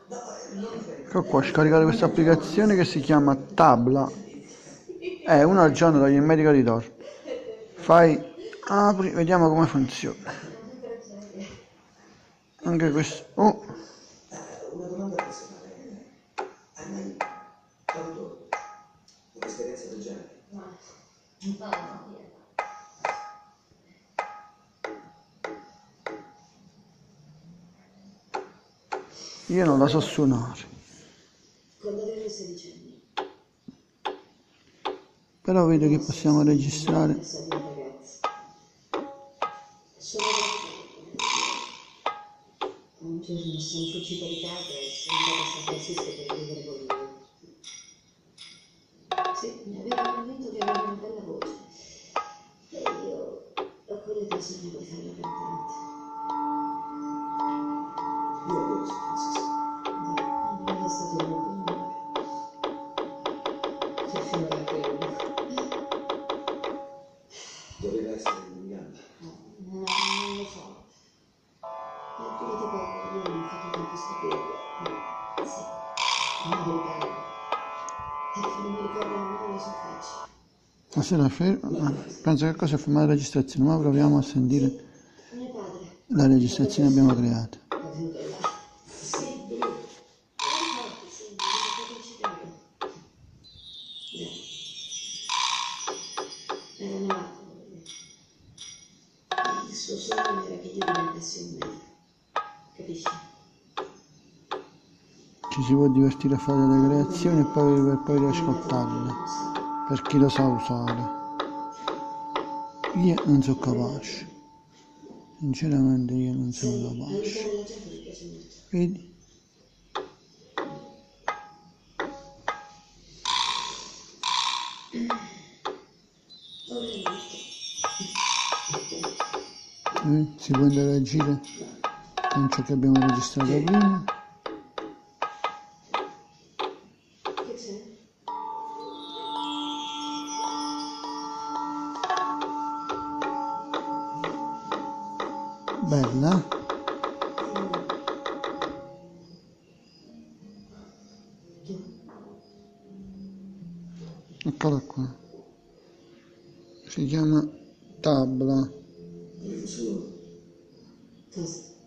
Ecco qua, scaricare questa applicazione che si chiama Tabla. È uno al giorno dagli medico di Tor. Fai, apri, vediamo come funziona. Anche questo. Oh. Una domanda personale. Hai mai avuto un'esperienza del genere? No. Io non la so suonare. Quando avevo 16 anni. Però vedo che possiamo registrare. Un giorno sono fuggita di casa e sono andata a San Francisco per vivere con lui. Sì, mi aveva convinto che aveva una bella voce. E io ho quello che sogno di fare la cantante. Io avevo San Francisco. Non è stato un buon amore. Che finirà quello. Doveva essere umiliante. No, non lo so. Mi ha trovato poco, io non ho fatto tanto stupire. Sì, non mi ricordo. Perché non mi ricordo nemmeno la sua faccia. Stasera penso che cosa è filmare la registrazione, ma proviamo a sentire la registrazione che abbiamo creato. Era nato. Il suo sogno era che io diventassi un medico. Capisci? Ci si può divertire a fare delle creazioni e poi per poi riascoltarle, per chi lo sa usare. Io non sono capace, sinceramente io non sono capace. Vedi? Si può interagire con ciò che abbiamo registrato prima. Bella. Eccola qua. Si chiama Tabla.